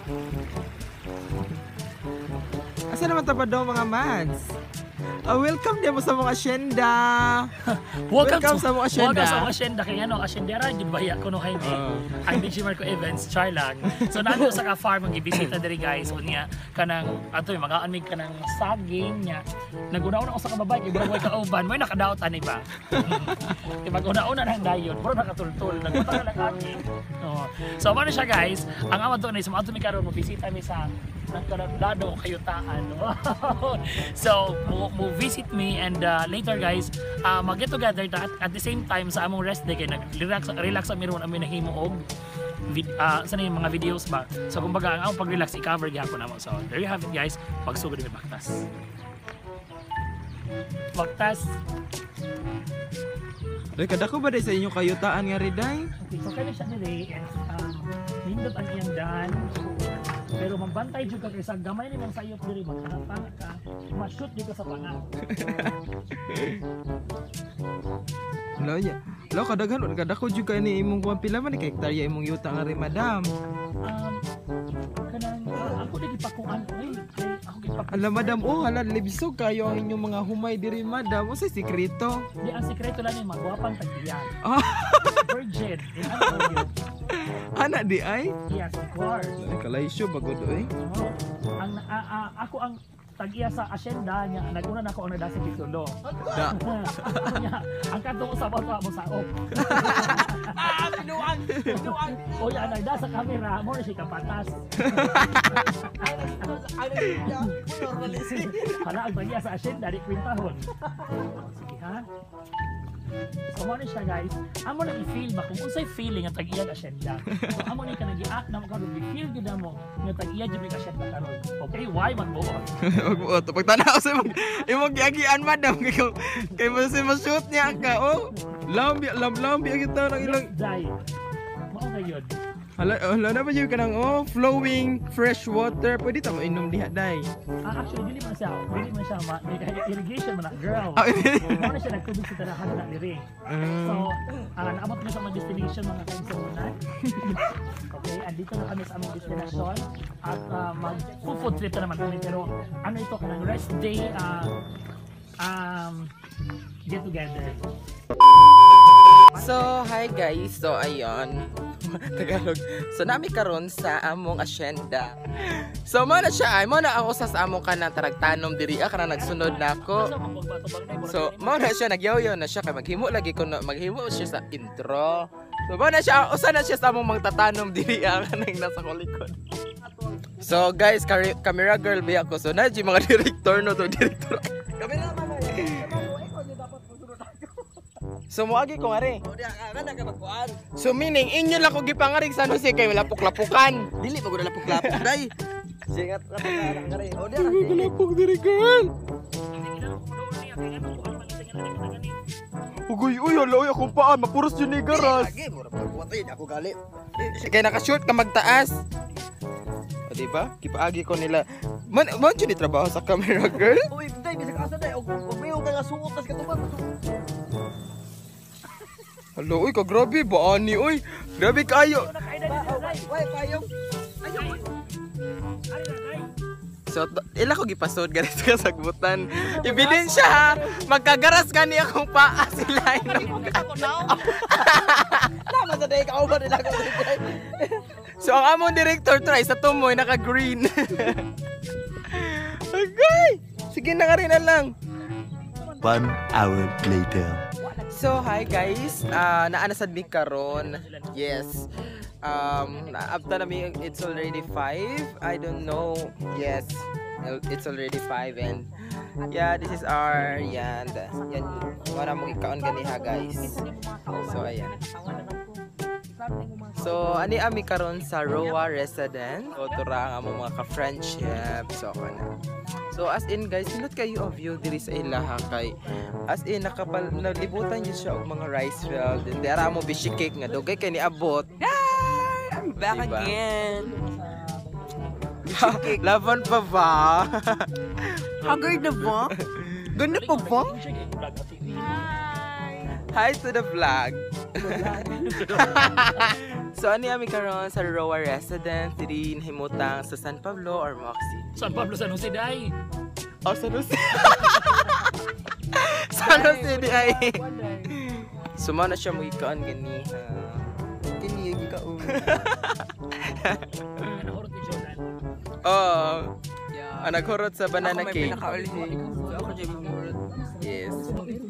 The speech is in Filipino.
Asa naman tapad daw mga mads? Welcome din mo sa mga asyenda. Welcome sa mga asyenda. Welcome sa mga asyenda. Kaya ano, asyendera, yun ba ya? Kuno kayo ang DJ Marco Events, char lang. So nandito sa ka-farm, ang ibisita diri guys. O niya, kanang, ato yung mga anmig kanang saging niya. Nag-una-una ko sa kababay, ibrang way kauban. May nakadaot, ani ba? Mag-una-una na ang dayon, puro nakatultul. Nagpunta na lang aking. So ano siya guys, ang amad doon ay sa mga ato karon mo bisita mi sa nagkarandado kayutaan. So, visit me and later guys, mag-get together at the same time sa among rest day kay nag-relax kami ron, amin nahimo og sana yung mga videos ba. So kumbaga ang among pag-relax i-cover gyapon namo. So there you have it guys, pagsugod ni Baktas. Baktas. Ay, kadako ba day sa inyong kayutaan nga riday? Okay, so kaya siya nili and nindot ang iyang dan. Pero magbantay jud ka kay sa gamay ni mong sayop diri magtanga ka, ma-shoot dito sa panga. Hello ya. Hello kadaghan kadako jud ka ni imong kuan pila man kay hektarya imong yuta nga ri madam. Kanang ako di gipakuan ay ako gipakuan. Ala madam, hala libsog kayo ang inyong mga humay diri madam. Unsay sikreto? Di ang sikreto lang ni magwapang tagbiyan. Virgin. Ana di ay? Yes, of course. Ay kalaysyo bagod oy. Ang ako ang tag-iya sa asyenda niya, naguna na ako ang nagdasa titulo. Da. Ang kanto sa bato mo sa ok. Pinuang! O yan, nagdasa camera, mo na siya kapatas. Hala, ang tag-iya sa asyenda, di kwintahon. Sige ha? So mo na siya guys, amo na i-feel ba kung unsay feeling ang tag-iya sa asyenda. So amo na ka nag-i-act na mo karon, i-feel gid mo nga tag-iya jud sa asyenda karon. Okay, why magbuot? Magbuot. Pagtanaw sa imong giagian madam kay mo si ma-shoot niya ka. Oh. Lambi ang itaw ng ilang. Dai. Mao kayo. Hala na ba yung kanang flowing fresh water. Pwede ta mo inom diha day. Actually dili man siya irrigation man na girl. Mo na siya nagtubig sa tanahan na diri. So, naabot na sa mga destination mga kainsunan. Okay, andito na kami sa among destination at mag-food trip na naman kami pero ano ito kanang rest day get together. So, hi guys. So, ayun. Tagalog. So, nami karon sa among asyenda. So, mo na siya ay, mo na ako sa among kanang taragtanom diri kana nagsunod na ako. So, mo na siya nagyaw-yaw na siya kay maghimo lagi ko maghimo siya sa intro. So, mo na siya usa na siya sa among magtatanom diri kanang nasa kolikod. So, guys, camera girl ba ako. So, na mga director no to director. Camera man. So moagi ko ngari. So meaning inyo lang ko gipangarig sa Jose kay lapok-lapukan. Dili pa gud lapok-lapok day. Singat ra ngari. O dia lapok diri girl. Ugoy hala akong paan mapuros yun ni garas. Lagi mo ra pagwatay ako gali. Kay naka-short ka magtaas. O diba? Kipaagi ko nila. Man ni trabaho sa camera girl. Uy, day bisag asa day og may ka nga suot tas katuban. Hello, uy, kagrabe ba ani, uy? Grabe kayo. Why kayo? So, ila ko gipasod galit ka sagbutan. Ebidensya ha, magkagaras gani akong paa sila. Tama sa day ka ba nila ko. So, ang among director try sa tumoy naka-green. Okay. Sige na nga rin na lang. 1 hour later. So, hi guys. Naanasad mi karon. Yes. Naabta na mi, it's already 5. I don't know. Yes. It's already 5 and yeah, this is our yan. Wala mo ikaon ganiha guys. So, ayan. So, ani ami karon sa Roa Residence. So, tura ang among mga ka-friendship. So, kana. So as in guys, sinot kayo ang view diri sa ilaha kay as in nalibutan niyo siya og mga rice field. Then dara mo bishi cake nga dugay kay niabot. Hi! I'm back again. Laban pa ba? Haggard na ba? Ganda pa ba? Hi to the vlog. So ani ami karon sa Roa Residence diri himutang sa San Pablo or Moxie. San Pablo, San Jose, day. Oh, San Jose. San Jose di ay. Suma na siya mo ikaon gani. Kini yung ikaw. Nahurot ni Jordan. Oh. Naghurot sa banana Ako may cake. pinakauli. So ako dyan mamurot. Yes.